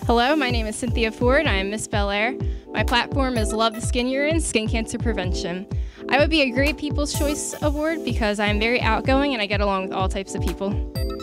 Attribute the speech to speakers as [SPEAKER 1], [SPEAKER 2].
[SPEAKER 1] Hello, my name is Cynthia Ford. I am Miss Bel Air. My platform is Love the Skin You're In, Skin Cancer Prevention. I would be a great People's Choice Award because I am very outgoing and I get along with all types of people.